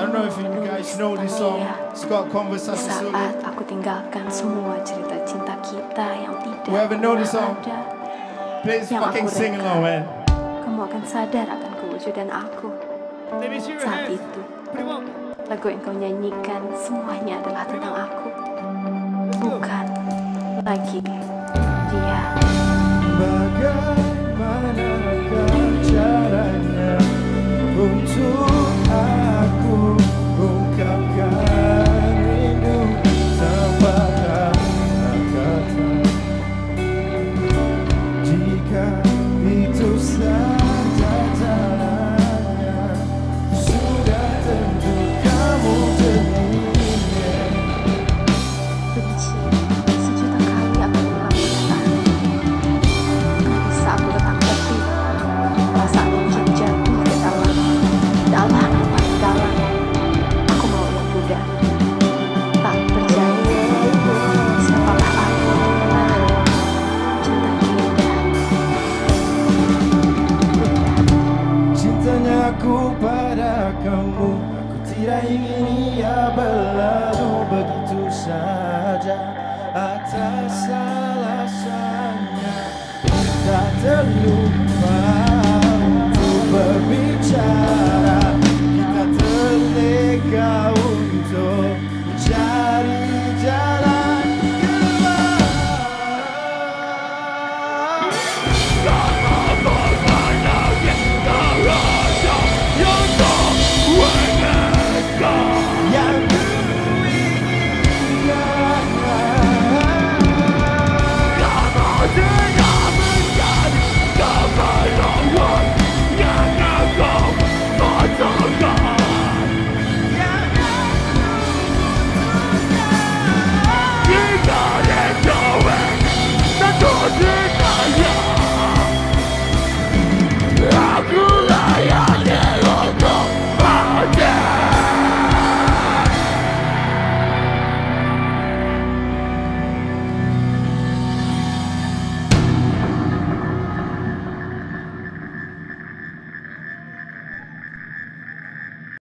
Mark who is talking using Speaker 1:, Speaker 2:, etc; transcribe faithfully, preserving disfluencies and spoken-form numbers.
Speaker 1: don't know if you guys know this song. It's got Conversasi Sulit.
Speaker 2: Saat aku tinggalkan semua cerita cinta kita yang tidak
Speaker 1: Whoever know this song,
Speaker 2: ada,
Speaker 1: please
Speaker 2: yang
Speaker 1: fucking
Speaker 2: aku
Speaker 1: sing
Speaker 2: reka,
Speaker 1: along, man.
Speaker 2: kamu akan sadar akan kewujudan aku. Saat itu, lagu yang kau nyanyikan semuanya adalah tentang aku, bukan lagi dia.
Speaker 1: Bagaimanakah caranya untuk aku ungkapkan rindu tanpa kata-kata, jika itu saja caranya, sudah tentu kamu jadinya.
Speaker 2: Benci sejuta kali aku mengulang perkataan. Nggak bisa aku tetap tertib. Perasaan mungkin jatuh ke dalam, dalam, paling dalam. Aku mau yang muda, tak percaya. Siapalah aku, ah, cinta indah.
Speaker 1: Cintanya aku pada kamu, aku tidak ingin ia berlalu begitu saja atas alasannya tak terluka.